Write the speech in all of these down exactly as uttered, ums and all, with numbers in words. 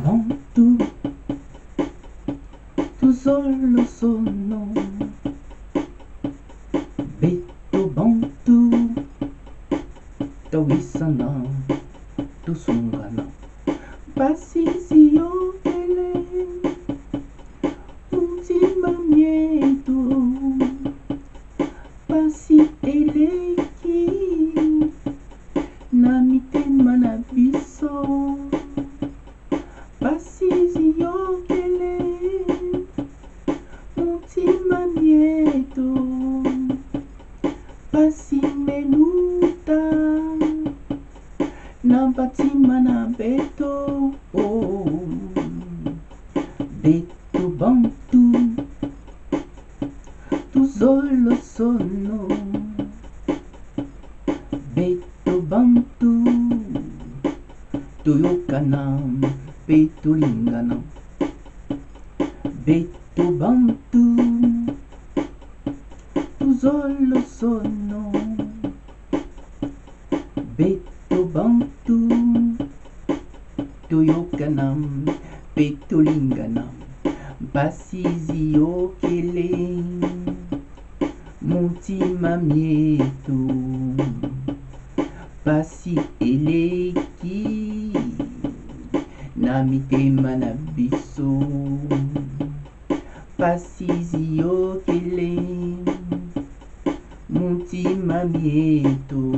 Bantu, tu solo sono. Beto Bantu, tawisana, tu sungana. Pasisio ele, ultima miedo. Pasi ele ki, na mitema na biso. Pasisio ele, ultima miedo. Pasi meluta, na batima na beto. Oh, Beto Bantu, tu solo sono. Beto Bantu, tu yokanam, Beto linganam. Beto Bantu, tu solo sono. Beto Bantu, tu yokanam, Beto linganam. Basizio kele, multima mieto. Pasi eleki, na mitema na biso. Pasizio kele, multima mieto.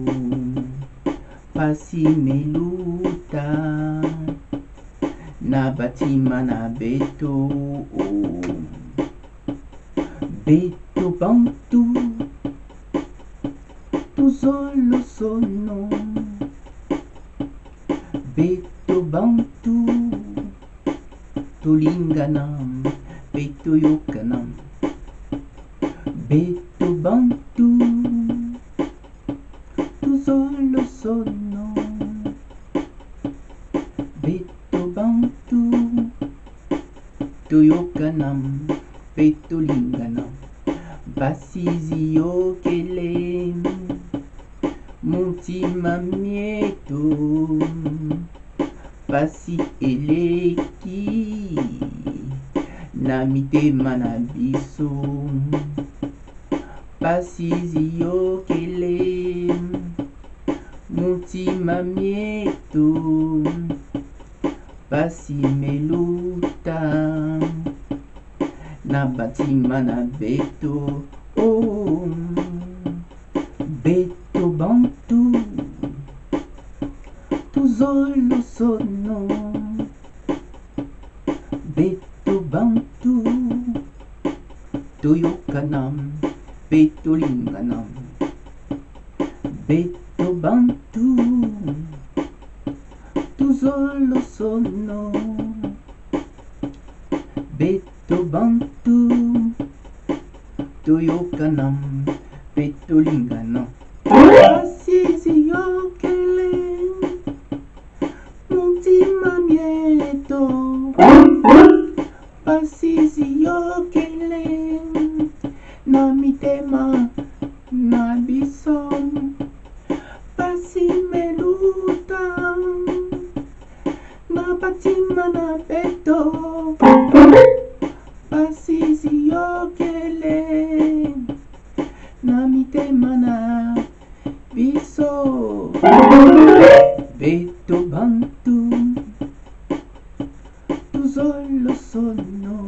Pasi meluta, na batima na beto. Oh, Beto Bantu, tu solo sono. Beto Bantu, tu linganam, Beto yokanam. Beto Bantu, tu solo sono. Beto Bantu, tu yokanam, Beto linganam. Basizio kele, multima mieto. Pasi eleki, na mitema na biso. Pasizio kele, multima mieto. Pasi meluta, na batima na beto. Oh, Beto Bantu, tu solo sono. Beto Bantu, tu yokanam, Beto linganam. Beto Bantu, tu solo sono. Beto Bantu, tu yokanam, Beto linganam. Pasizio kele, multima mieto. Pasizio kele, na mitema na biso. Pasi meluta, na batima na beto. Pasizio kele, na mitema na biso. Beto Bantu, tu solo sono.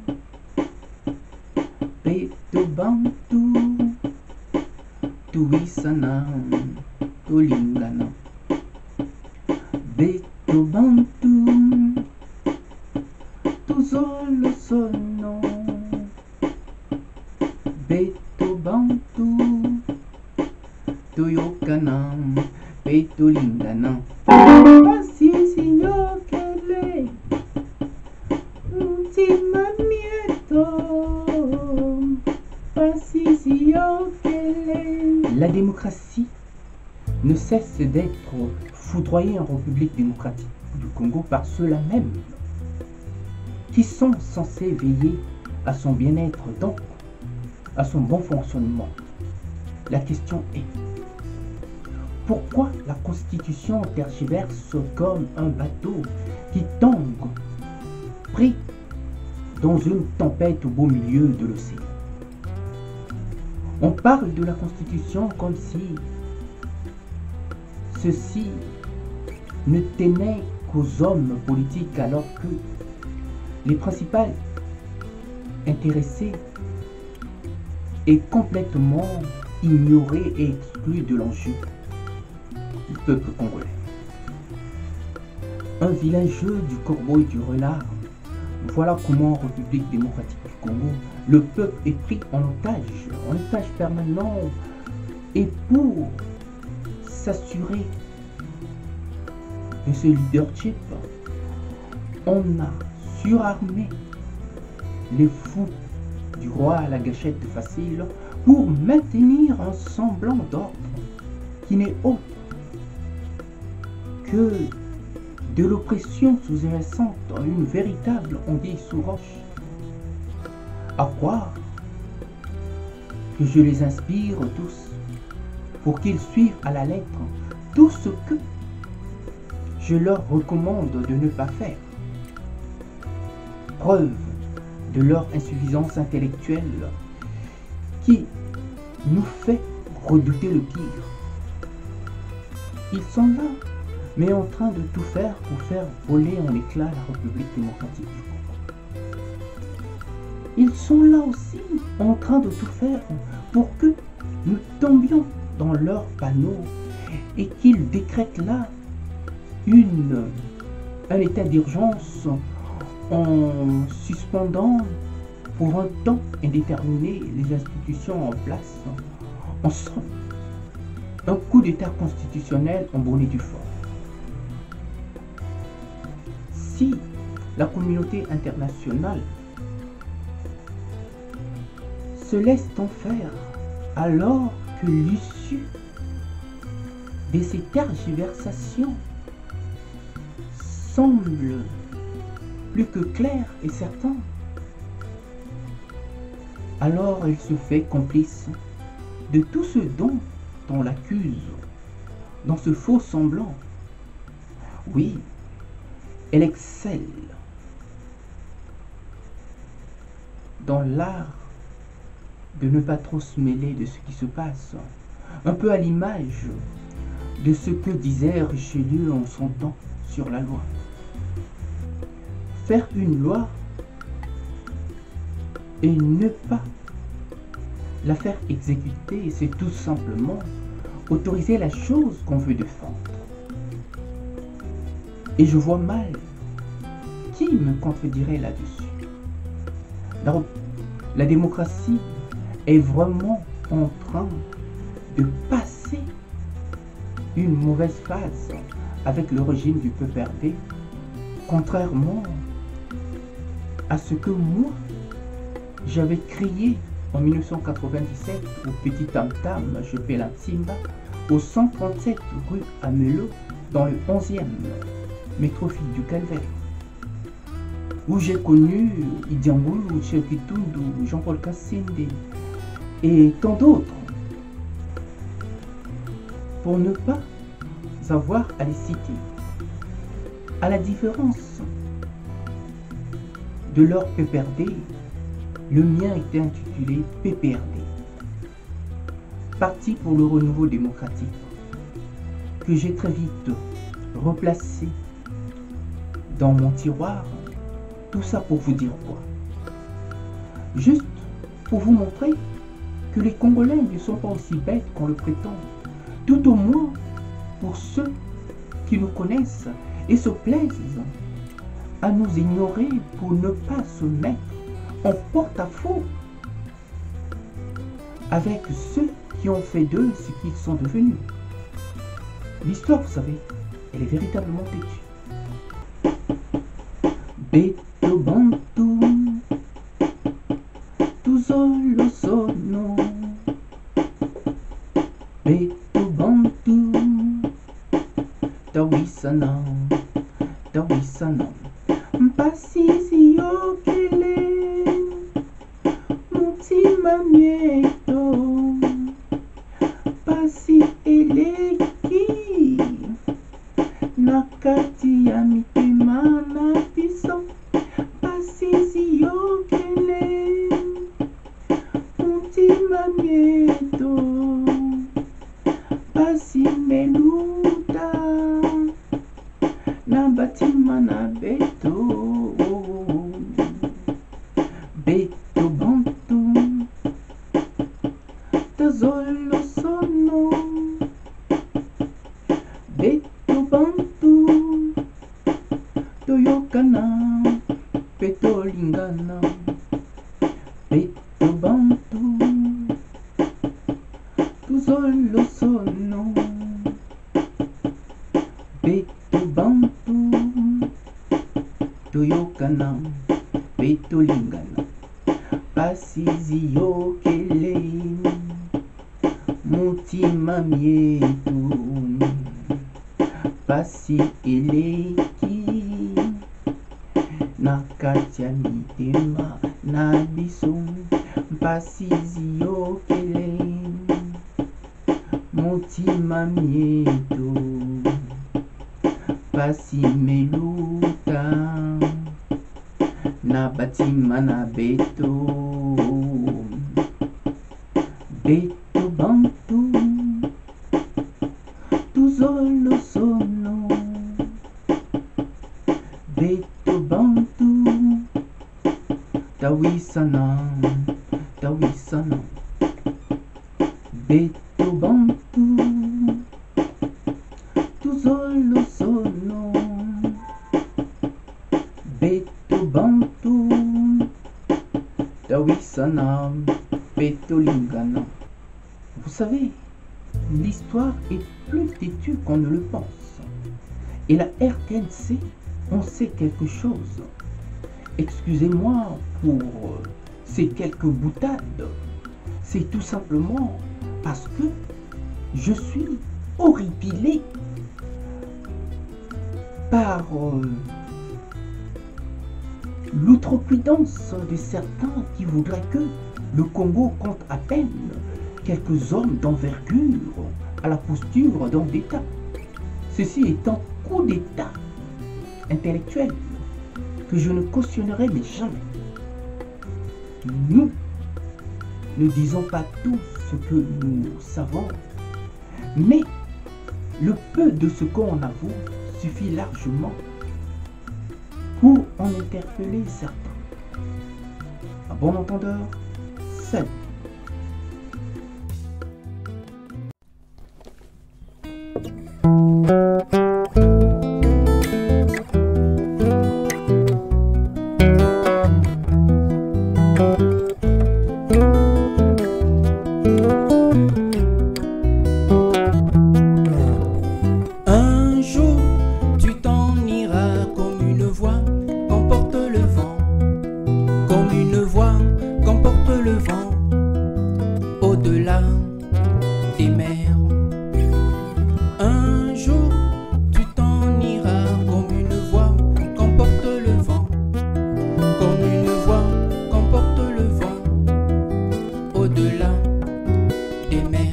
Beto Bantu, tu isanam, tu linganam. Beto Bantu, tu solo sono. Beto Bantu, tu yokanam, Beto linganam. Pasizio kele, multima mieto. Pasizio kele. La démocratie ne cesse d'être foudroyée en République démocratique du Congo par ceux-là même qui sont censés veiller à son bien-être, donc à son bon fonctionnement. La question est, pourquoi la Constitution tergiverse comme un bateau qui tangue pris dans une tempête au beau milieu de l'océan. On parle de la Constitution comme si ceci ne tenait qu'aux hommes politiques, alors que les principaux intéressés est complètement ignoré et exclu de l'enjeu du peuple congolais. Un vilain jeu du corbeau et du renard. Voilà comment en République démocratique du Congo, le peuple est pris en otage, en otage permanent, et pour s'assurer de ce leadership, on a surarmé les fous du roi à la gâchette facile pour maintenir un semblant d'ordre qui n'est autre que de l'oppression sous-jacente en une véritable anguille sous roche. À croire que je les inspire tous pour qu'ils suivent à la lettre tout ce que je leur recommande de ne pas faire. Preuve de leur insuffisance intellectuelle qui nous fait redouter le pire. Ils sont là, mais en train de tout faire pour faire voler en éclats la République démocratique du Congo. Ils sont là aussi, en train de tout faire pour que nous tombions dans leurs panneaux et qu'ils décrètent là une, un état d'urgence en suspendant pour un temps indéterminé les institutions en place, en sorte un coup d'état constitutionnel en bonne et due forme. Si la communauté internationale se laisse en faire, alors que l'issue de ces tergiversations semble plus que claire et certain, alors elle se fait complice de tout ce dont on l'accuse, dans ce faux semblant. Oui, elle excelle dans l'art de ne pas trop se mêler de ce qui se passe, un peu à l'image de ce que disait Richelieu en son temps sur la loi. Faire une loi et ne pas la faire exécuter, c'est tout simplement autoriser la chose qu'on veut défendre. Et je vois mal qui me contredirait là-dessus. La, la démocratie est vraiment en train de passer une mauvaise phase avec le régime du P P R D, contrairement à ce que moi j'avais crié en mille neuf cent quatre-vingt-dix-sept au Petit Tam Tam, je fais la Simba, au cent trente-sept rue Amelot, dans le onzième métrophile du Calvaire, où j'ai connu Idi Ngulu, Cheikh Kitundu, Jean-Paul Kassende et tant d'autres, pour ne pas avoir à les citer. À la différence de leur P P R D, le mien était intitulé P P R D, Parti pour le renouveau démocratique, que j'ai très vite replacé dans mon tiroir. Tout ça pour vous dire quoi? Juste pour vous montrer que les Congolais ne sont pas aussi bêtes qu'on le prétend, tout au moins pour ceux qui nous connaissent et se plaisent à nous ignorer pour ne pas se mettre en porte-à-faux avec ceux qui ont fait d'eux ce qu'ils sont devenus. L'histoire, vous savez, elle est véritablement têtue. Beto Bantu, Tuzolo Sono, Beto Bantu, Tawisana, Tawisana, Mpasisi Okele, Mutima Mieto, Pasi Eleki, Nakati ya mitema na biso, peto lingana, peto bantu, tuzolo sono, peto bantu, toyokana, peto lingana, pasizi yokele, mutima mietu, pasi eleki, nakati ya mitema na biso, pasizi yokele, mutima mietu, pasi meluta, na batima na beto, beto bantu, tuzolo sono, beto bantu, tawisana, tawisana, beto bantu, tuzolo sono, beto bantu, tawisana, beto lingana. Vous savez, l'histoire est plus têtue qu'on ne le pense. Et la R T N C, on sait quelque chose. Excusez-moi pour ces quelques boutades. C'est tout simplement parce que je suis horripilé par euh, l'outrecuidance de certains qui voudraient que le Congo compte à peine quelques hommes d'envergure à la posture d'homme d'État. Ceci est un coup d'État intellectuel que je ne cautionnerai mais jamais. Nous ne disons pas tout ce que nous savons, mais le peu de ce qu'on avoue suffit largement pour en interpeller certains. À bon entendeur, salut. Un jour, tu t'en iras comme une voix qu'emporte le vent, comme une voix qu'emporte le vent, au-delà des mers. Un jour, tu t'en iras comme une voix qu'emporte le vent, comme une voix qu'emporte le vent, au-delà des mers.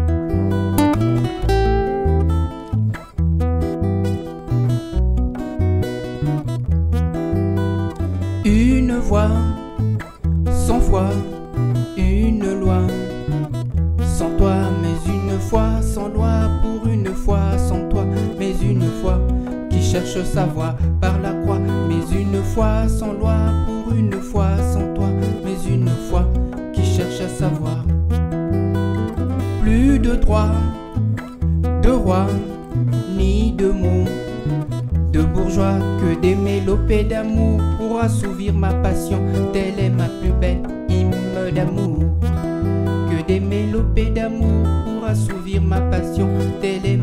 Une voix, sans foi, une loi, sans toi, mais une foi, sans loi, pour une fois, sans toi, mais une foi, qui cherche sa voie par la croix, mais une foi, sans loi, pour une fois, sans toi, mais une foi, qui cherche à savoir. Plus de droit, de roi, ni de mots, de bourgeois, que des mélopées d'amour pour assouvir ma passion, telle est ma plus belle hymne d'amour. Que des mélopées d'amour pour assouvir ma passion, telle est